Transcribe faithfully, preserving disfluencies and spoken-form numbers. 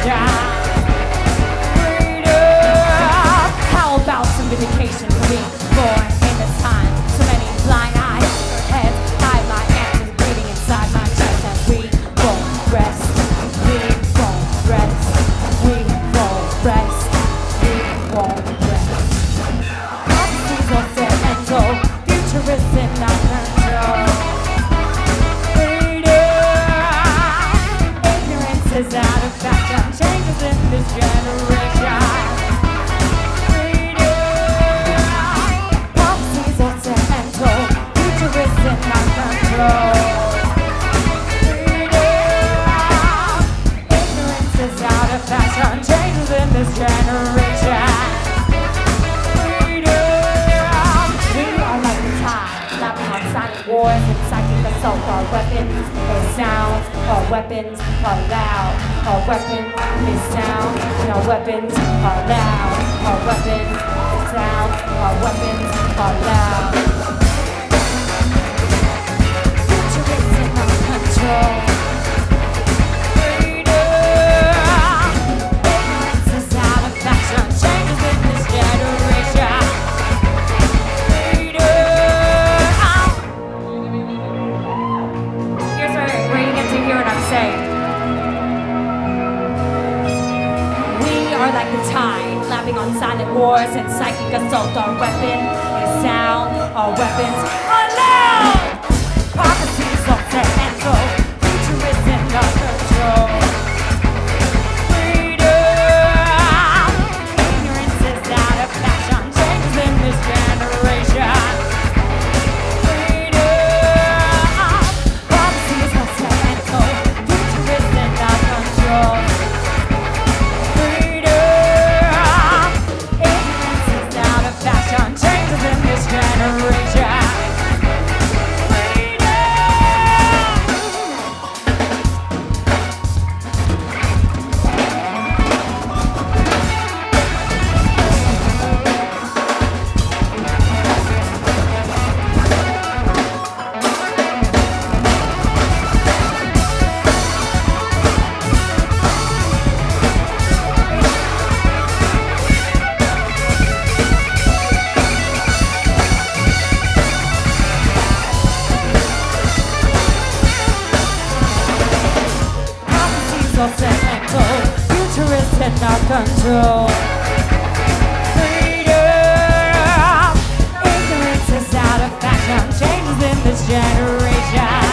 generation. How about some vindication for being born in this time? So many blind eyes, heads, hide my answers bleeding inside my chest, and we won't rest. We won't rest. We won't rest. We won't rest. Prophecies are set and told. Future is in our control. Freedom. Ignorance is out of fashion. Changes in this generation. Ignorance is out of fashion, changes in this generation. Freedom. We are like the tide, lapping on silent wars and psychic assault. Our weapons are sound, our weapons are loud. Our weapons is sound, and our weapons are loud. Our weapons is sound, our weapons are loud. Like the tide, lapping on silent wars and psychic assault. Our weapon is sound, our weapons are loud. Prophecies are set and told. Future is in our control. Freedom. Ignorance is out of fashion. Changes in this generation. Freedom. Prophecies are set and told. Future is in our control. Future is in our control. Freedom. Ignorance is out of fashion. Changes in this generation.